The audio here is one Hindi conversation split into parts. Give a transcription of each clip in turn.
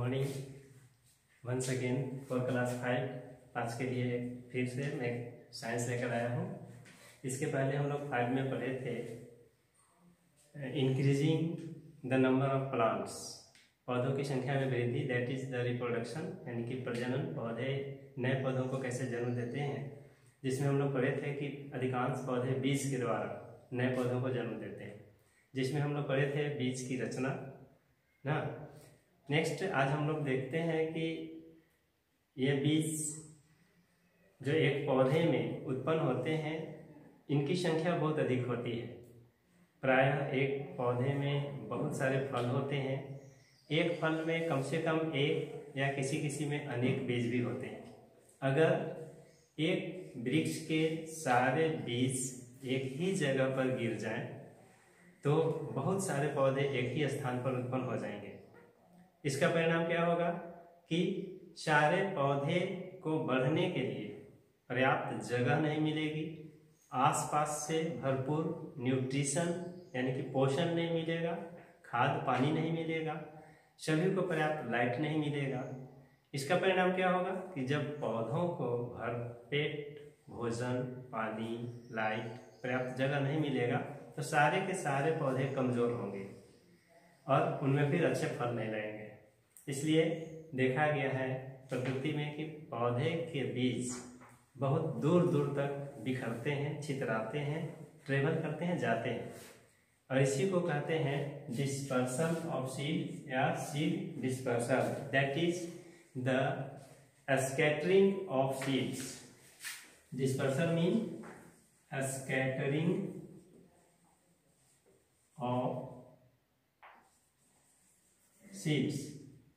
Morning once again for class 5। आज के लिए फिर से मैं साइंस लेकर आया हूँ। इसके पहले हम लोग 5 में पढ़े थे increasing the number of plants, पौधों की संख्या में वृद्धि, दैट इज द रिप्रोडक्शन, यानी कि प्रजनन। पौधे नए पौधों को कैसे जन्म देते हैं, जिसमें हम लोग पढ़े थे कि अधिकांश पौधे बीज के द्वारा नए पौधों को जन्म देते हैं, जिसमें हम लोग पढ़े थे बीज की रचना ना। नेक्स्ट आज हम लोग देखते हैं कि ये बीज जो एक पौधे में उत्पन्न होते हैं, इनकी संख्या बहुत अधिक होती है। प्रायः एक पौधे में बहुत सारे फल होते हैं। एक फल में कम से कम एक या किसी किसी में अनेक बीज भी होते हैं। अगर एक वृक्ष के सारे बीज एक ही जगह पर गिर जाएं, तो बहुत सारे पौधे एक ही स्थान पर उत्पन्न हो जाएंगे। इसका परिणाम क्या होगा कि सारे पौधे को बढ़ने के लिए पर्याप्त जगह नहीं मिलेगी, आसपास से भरपूर न्यूट्रिशन यानी कि पोषण नहीं मिलेगा, खाद पानी नहीं मिलेगा, सभी को पर्याप्त लाइट नहीं मिलेगा। इसका परिणाम क्या होगा कि जब पौधों को भरपेट भोजन, पानी, लाइट, पर्याप्त जगह नहीं मिलेगा, तो सारे के सारे पौधे कमजोर होंगे और उनमें फिर अच्छे फल नहीं लगेंगे। इसलिए देखा गया है प्रकृति में कि पौधे के बीज बहुत दूर दूर तक बिखरते हैं, छितराते हैं, ट्रेवल करते हैं, जाते हैं, और इसी को कहते हैं डिस्पर्सन ऑफ सीड या seed dispersion, that is the scattering of seeds. Dispersion mean scattering of seeds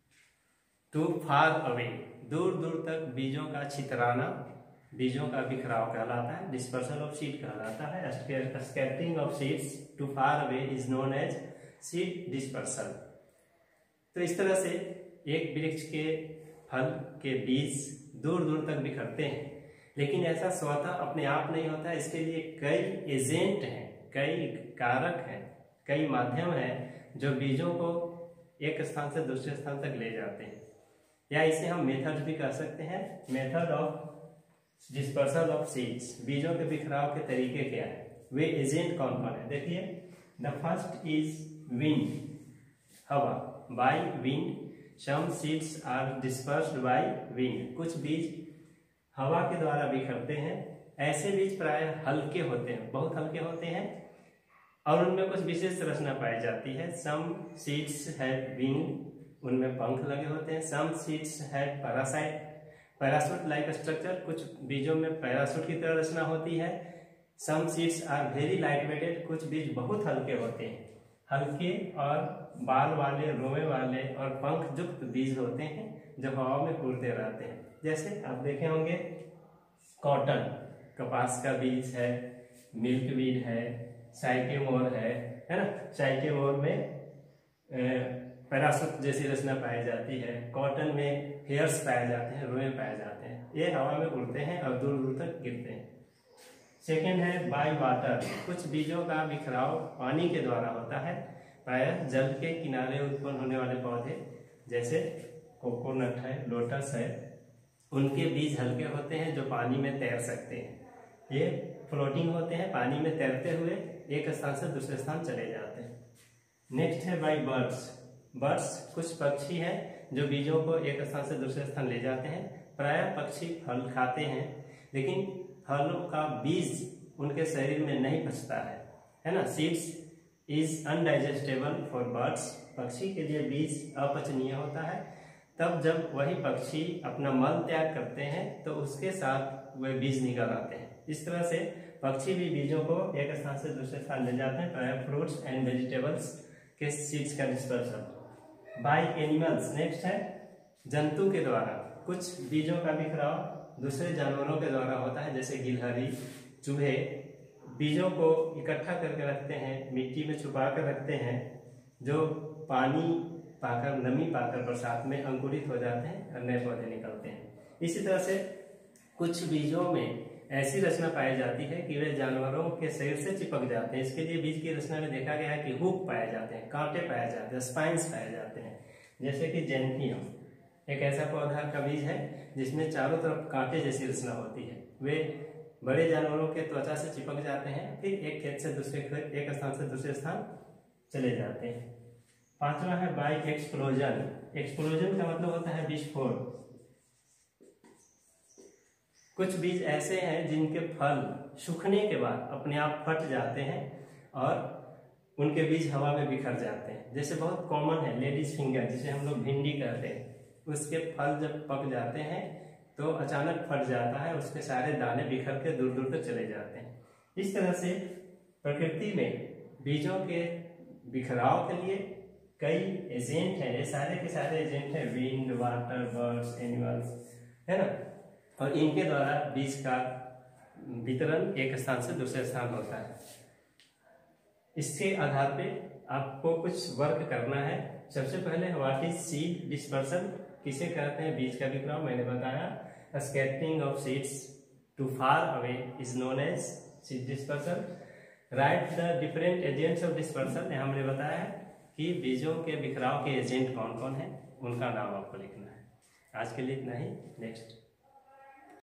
to far away, दूर दूर तक बीजों का छितराना, बीजों का बिखराव कहलाता है, डिस्पर्सल ऑफ सीड कहलाता है। Scattering of seeds to far away is known as seed dispersal. तो इस तरह से एक वृक्ष के फल के बीज दूर दूर तक बिखरते हैं, लेकिन ऐसा स्वतः अपने आप नहीं होता। इसके लिए कई एजेंट हैं, कई कारक हैं, कई माध्यम हैं जो बीजों को एक स्थान से दूसरे स्थान तक ले जाते हैं, या इसे हम मेथड भी कह सकते हैं, method of dispersal of seeds. बीजों के बिखराव के तरीके क्या है, वे एजेंट कौन कौन है, देखिए। द फर्स्ट इज विंड, हवा, by wind. Some seeds are dispersed by wind, कुछ बीज हवा के द्वारा बिखरते हैं। ऐसे बीज प्रायः हल्के होते हैं, बहुत हल्के होते हैं, और उनमें कुछ विशेष रचना पाई जाती है। सम सीड्स हैव विंग, उनमें पंख लगे होते हैं। Some seeds have parasite, parachute like structure, कुछ बीजों में पैरासूट की तरह रचना होती है। Some seeds are very light weighted, कुछ बीज बहुत हल्के होते हैं, हल्के और बाल वाले, रोए वाले और पंख युक्त बीज होते हैं जो हवा में उड़ते रहते हैं। जैसे आप देखे होंगे कॉटन, कपास का बीज है, मिल्क वीड है, साइकेमोर है ना। साइकेमोर में पैरासूट जैसी रचना पाई जाती है। कॉटन में हेयर्स पाए जाते हैं, रोए पाए जाते हैं। ये हवा में उड़ते हैं और दूर दूर तक गिरते हैं। सेकेंड है बाय वाटर, कुछ बीजों का बिखराव पानी के द्वारा होता है। प्रायः जल के किनारे उत्पन्न होने वाले पौधे जैसे कोकोनट है, लोटस है, उनके बीज हल्के होते हैं जो पानी में तैर सकते हैं। ये फ्लोटिंग होते हैं, पानी में तैरते हुए एक स्थान से दूसरे स्थान चले जाते हैं। नेक्स्ट है बाय बर्ड्स, बर्ड्स कुछ पक्षी हैं जो बीजों को एक स्थान से दूसरे स्थान ले जाते हैं। प्रायः पक्षी फल खाते हैं, लेकिन फलों का बीज उनके शरीर में नहीं पचता है ना। Seeds is undigestable for birds, पक्षी के लिए बीज अपचनीय होता है। तब जब वही पक्षी अपना मल त्याग करते हैं तो उसके साथ वे बीज निकल आते हैं। इस तरह से पक्षी भी बीजों को एक स्थान से दूसरे स्थान ले जाते हैं, प्रायः फ्रूट्स एंड वेजिटेबल्स के सीड्स का डिस्पर्सल। बाय एनिमल्स, नेक्स्ट है जंतु के द्वारा, कुछ बीजों का बिखराव दूसरे जानवरों के द्वारा होता है, जैसे गिलहरी, चूहे बीजों को इकट्ठा करके रखते हैं, मिट्टी में छुपा कर रखते हैं, जो पानी पाकर, नमी पाकर बरसात में अंकुरित हो जाते हैं और नए पौधे निकलते हैं। इसी तरह से कुछ बीजों में ऐसी रचना पाई जाती है कि वे जानवरों के शरीर से चिपक जाते हैं। इसके लिए बीज की रचना में देखा गया है कि हुक पाए जाते हैं, कांटे पाए जाते हैं, स्पाइन्स पाए जाते हैं, जैसे कि जेंथियम। एक ऐसा पौधा का बीज है जिसमें चारों तरफ कांटे जैसी रचना होती है। वे बड़े जानवरों के त्वचा से चिपक जाते हैं, फिर एक खेत से दूसरे खेत, एक स्थान से दूसरे स्थान चले जाते हैं। पांचवा है बाई एक्सप्लोजन। एक्सप्लोजन का मतलब होता है विस्फोट। कुछ बीज ऐसे हैं जिनके फल सूखने के बाद अपने आप फट जाते हैं और उनके बीज हवा में बिखर जाते हैं। जैसे बहुत कॉमन है लेडीज फिंगर, जिसे हम लोग भिंडी कहते हैं, उसके फल जब पक जाते हैं तो अचानक फट जाता है, उसके सारे दाने बिखर के दूर दूर तक चले जाते हैं। इस तरह से प्रकृति में बीजों के बिखराव के लिए कई एजेंट हैं। ये सारे के सारे एजेंट हैं, विंड, वाटर, बर्ड्स, एनिमल्स, है ना। और इनके द्वारा बीज का वितरण एक स्थान से दूसरे स्थान होता है। इसके आधार पे आपको कुछ वर्क करना है। सबसे पहले व्हाट इज सीड डिस्पर्सन, किसे कहते हैं बीज का वितरण, मैंने बताया। Scattering of seeds to far away is known as seed dispersion. Right the different agents of dispersion, हमने बताया कि बीजों के बिखराव के एजेंट कौन कौन है, उनका नाम आपको लिखना है। आज के लिए इतना ही, नेक्स्ट